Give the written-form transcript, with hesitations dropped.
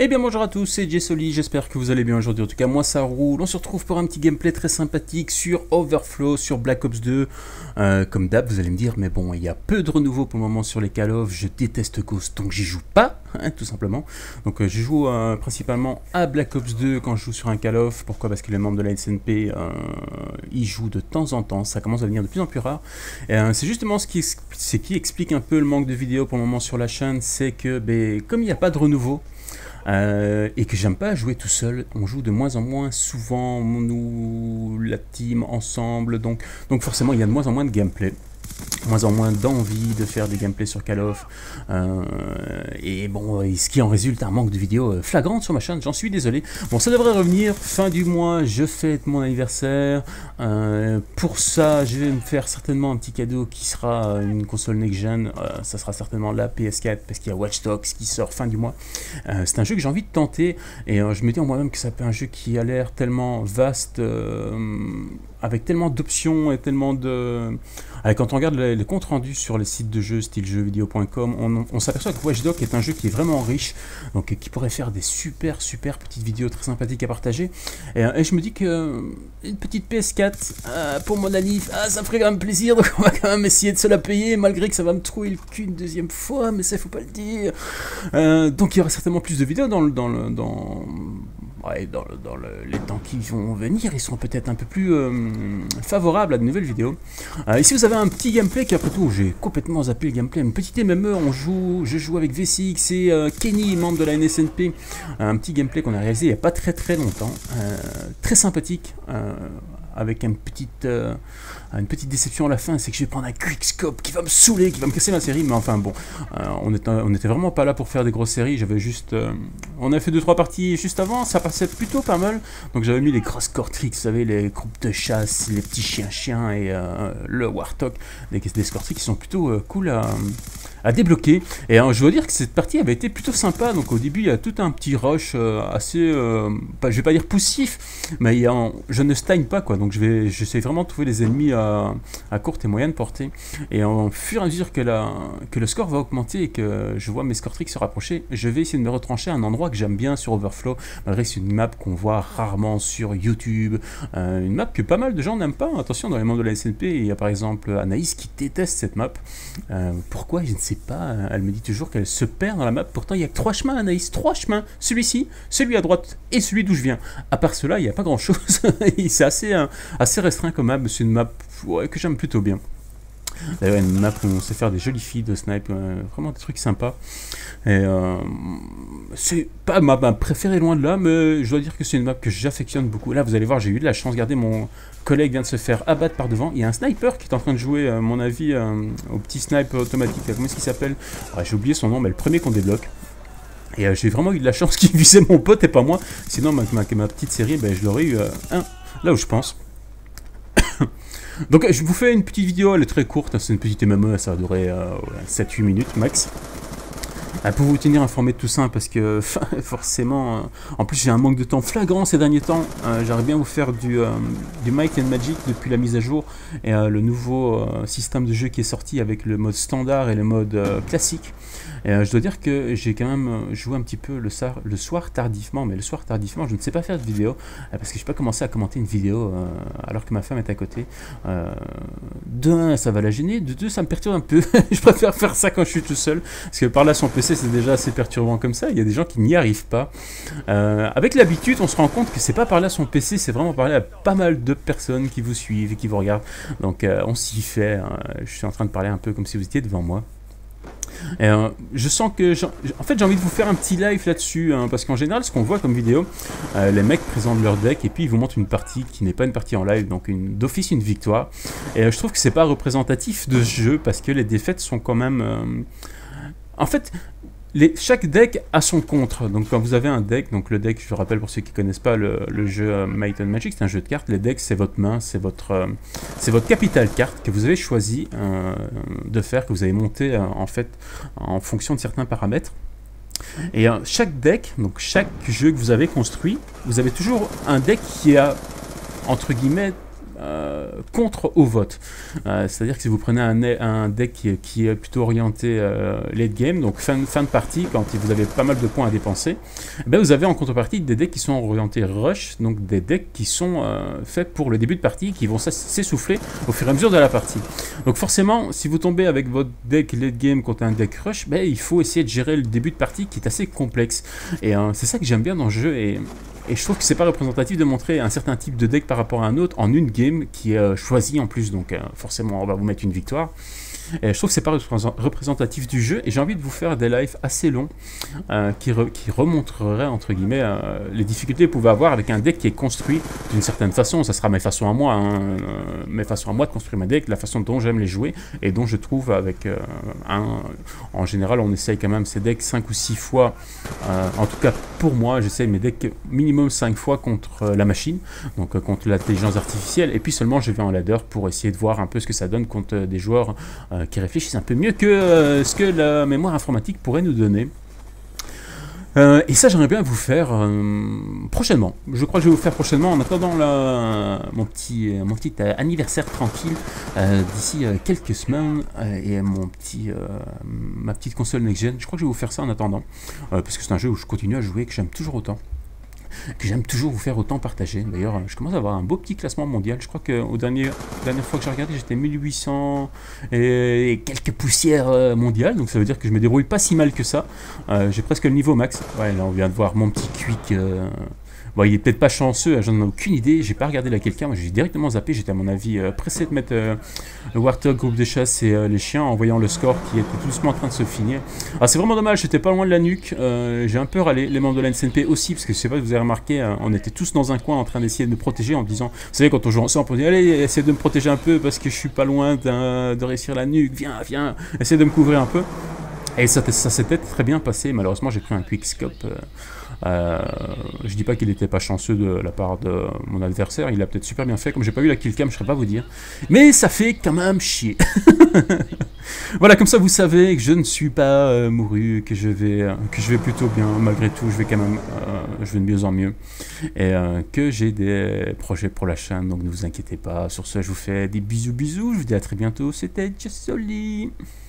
Eh bien bonjour à tous, c'est Jessoli, j'espère que vous allez bien aujourd'hui. En tout cas moi ça roule, on se retrouve pour un petit gameplay très sympathique sur Overflow, sur Black Ops 2. Comme d'hab vous allez me dire, mais bon il y a peu de renouveau pour le moment sur les Call of, je déteste Ghost donc j'y joue pas, tout simplement. Donc je joue principalement à Black Ops 2 quand je joue sur un Call of. Pourquoi? Parce que les membres de la SNP y jouent de temps en temps, ça commence à devenir de plus en plus rare. C'est justement ce qui explique un peu le manque de vidéos pour le moment sur la chaîne, c'est que comme il n'y a pas de renouveau, et que j'aime pas jouer tout seul, on joue de moins en moins souvent, nous, la team, ensemble, donc forcément il y a de moins en moins de gameplay. Moins en moins d'envie de faire des gameplays sur Call of, et bon, ce qui en résulte un manque de vidéos flagrante sur ma chaîne, j'en suis désolé. Bon, ça devrait revenir, fin du mois, je fête mon anniversaire, pour ça je vais me faire certainement un petit cadeau qui sera une console next-gen, ça sera certainement la PS4, parce qu'il y a Watch Dogs qui sort fin du mois. C'est un jeu que j'ai envie de tenter, et je me dis en moi-même que ça peut être un jeu qui a l'air tellement vaste, avec tellement d'options et tellement de... Quand on regarde les comptes rendus sur les sites de jeux style jeuxvideo.com, on s'aperçoit que Watch Dogs est un jeu qui est vraiment riche, donc qui pourrait faire des super petites vidéos très sympathiques à partager. Et je me dis que une petite PS4 pour mon anniv, ça me ferait quand même plaisir, donc on va quand même essayer de se la payer, malgré que ça va me trouver le cul une deuxième fois, mais ça faut pas le dire. Donc il y aura certainement plus de vidéos dans les temps qui vont venir, ils seront peut-être un peu plus favorables à de nouvelles vidéos. Ici vous avez un petit gameplay qui, après tout, j'ai complètement zappé le gameplay, une petite MME, je joue avec V6 et Kenny, membre de la NSNP, un petit gameplay qu'on a réalisé il n'y a pas très longtemps, très sympathique, avec une petite déception à la fin, c'est que je vais prendre un quickscope qui va me saouler, qui va me casser ma série, mais enfin bon, on était vraiment pas là pour faire des grosses séries, j'avais juste, on a fait 2-3 parties juste avant, ça passait plutôt pas mal, donc j'avais mis les grosses Cortrix, vous savez, les groupes de chasse, les petits chiens et le Warthog, des Cortrix qui sont plutôt cool à débloquer. Et je dois dire que cette partie avait été plutôt sympa. Donc au début il y a tout un petit rush assez, je vais pas dire poussif, mais je ne stagne pas quoi. Donc j'essaie vraiment de trouver les ennemis à courte et moyenne portée. Et au fur et à mesure que le score va augmenter et que je vois mes Cortrix se rapprocher, je vais essayer de me retrancher à un endroit que j'aime bien sur Overflow, malgré que c'est une map qu'on voit rarement sur YouTube, une map que pas mal de gens n'aiment pas. Attention, dans les membres de la SNP, il y a par exemple Anaïs qui déteste cette map. Pourquoi? Je ne sais pas, elle me dit toujours qu'elle se perd dans la map, pourtant il n'y a que 3 chemins, Anaïs, 3 chemins, celui-ci, celui à droite et celui d'où je viens. À part cela, il n'y a pas grand chose, c'est assez restreint comme map, c'est une map que j'aime plutôt bien. D'ailleurs, une map où on sait faire des jolies filles de snipe, vraiment des trucs sympas. Et c'est pas ma map préférée loin de là, mais je dois dire que c'est une map que j'affectionne beaucoup. Là, vous allez voir, j'ai eu de la chance. Regardez, mon collègue vient de se faire abattre par devant. Il y a un sniper qui est en train de jouer, à mon avis, au petit snipe automatique. Comment est-ce qu'il s'appelle? J'ai oublié son nom, mais le premier qu'on débloque. Et j'ai vraiment eu de la chance qu'il visait mon pote et pas moi. Sinon, ma petite série, je l'aurais eu là où je pense. Donc je vous fais une petite vidéo, elle est très courte, c'est une petite MME, ça va durer 7-8 minutes max. Pour vous tenir informé de tout ça, parce que forcément, en plus j'ai un manque de temps flagrant ces derniers temps, j'aimerais bien vous faire du Might and Magic depuis la mise à jour, et le nouveau système de jeu qui est sorti avec le mode standard et le mode classique. Et je dois dire que j'ai quand même joué un petit peu le soir tardivement, mais le soir tardivement je ne sais pas faire de vidéo, parce que je n'ai pas commencé à commenter une vidéo alors que ma femme est à côté. De 1, ça va la gêner, de 2, ça me perturbe un peu, je préfère faire ça quand je suis tout seul, parce que par là son PC c'est déjà assez perturbant comme ça, il y a des gens qui n'y arrivent pas. Avec l'habitude on se rend compte que c'est pas par là son PC, c'est vraiment par là à pas mal de personnes qui vous suivent et qui vous regardent, donc on s'y fait, je suis en train de parler un peu comme si vous étiez devant moi. Je sens que en fait j'ai envie de vous faire un petit live là-dessus, parce qu'en général ce qu'on voit comme vidéo, les mecs présentent leur deck et puis ils vous montrent une partie qui n'est pas une partie en live, donc d'office une victoire, et je trouve que c'est pas représentatif de ce jeu, parce que les défaites sont quand même en fait chaque deck a son contre. Donc quand vous avez un deck, donc le deck, je rappelle pour ceux qui ne connaissent pas le jeu Might and Magic, c'est un jeu de cartes. Les decks, c'est votre main, c'est votre capital carte que vous avez choisi de faire, que vous avez monté en fait en fonction de certains paramètres. Et chaque deck, donc chaque jeu que vous avez construit, vous avez toujours un deck qui a, entre guillemets, contre au vote. C'est-à-dire que si vous prenez un deck qui est plutôt orienté late game, donc fin de partie, quand vous avez pas mal de points à dépenser, eh bien vous avez en contrepartie des decks qui sont orientés rush, donc des decks qui sont faits pour le début de partie, qui vont s'essouffler au fur et à mesure de la partie. Donc forcément, si vous tombez avec votre deck late game contre un deck rush, ben, il faut essayer de gérer le début de partie qui est assez complexe. Et c'est ça que j'aime bien dans le jeu, et je trouve que c'est pas représentatif de montrer un certain type de deck par rapport à un autre en une game qui est choisie en plus, donc forcément on va vous mettre une victoire. Et je trouve que c'est pas représentatif du jeu, et j'ai envie de vous faire des lives assez longs qui remontreraient entre guillemets les difficultés que vous pouvez avoir avec un deck qui est construit d'une certaine façon. Ça sera mes façons à moi, hein, mes façons à moi de construire ma deck, la façon dont j'aime les jouer, et dont je trouve avec en général on essaye quand même ces decks 5 ou 6 fois, en tout cas pour moi j'essaye mes decks minimum 5 fois contre la machine, donc contre l'intelligence artificielle, et puis seulement je vais en ladder pour essayer de voir un peu ce que ça donne contre des joueurs qui réfléchissent un peu mieux que ce que la mémoire informatique pourrait nous donner. Et ça j'aimerais bien vous faire prochainement. Je crois que je vais vous faire prochainement en attendant mon petit anniversaire tranquille d'ici quelques semaines, et ma petite console next-gen. Je crois que je vais vous faire ça en attendant, parce que c'est un jeu où je continue à jouer, que j'aime toujours autant, que j'aime toujours vous faire autant partager. D'ailleurs, je commence à avoir un beau petit classement mondial. Je crois que la dernière fois que j'ai regardé, j'étais 1800 et quelques poussières mondiales. Donc ça veut dire que je me débrouille pas si mal que ça. J'ai presque le niveau max. Ouais, là on vient de voir mon petit quick. Bon, il est peut-être pas chanceux, j'en ai aucune idée, j'ai pas regardé la quelqu'un, moi j'ai directement zappé, j'étais à mon avis pressé de mettre le Warthog, groupe de chasse et les chiens en voyant le score qui était tout doucement en train de se finir. Alors c'est vraiment dommage, j'étais pas loin de la nuque, j'ai un peu râlé, les membres de la NCNP aussi, parce que je sais pas si vous avez remarqué, on était tous dans un coin en train d'essayer de nous protéger en disant, vous savez quand on joue ensemble, on dit allez, essayez de me protéger un peu parce que je suis pas loin de réussir la nuque, viens, essayez de me couvrir un peu. Et ça s'était très bien passé, malheureusement j'ai pris un quickscope. Je dis pas qu'il était pas chanceux de la part de mon adversaire, il a peut-être super bien fait, comme j'ai pas vu la killcam je saurais pas vous dire, mais ça fait quand même chier. Voilà, comme ça vous savez que je ne suis pas mouru, que je vais plutôt bien, malgré tout je vais quand même, je vais de mieux en mieux, et que j'ai des projets pour la chaîne, donc ne vous inquiétez pas. Sur ce je vous fais des bisous, je vous dis à très bientôt, c'était Jessoli.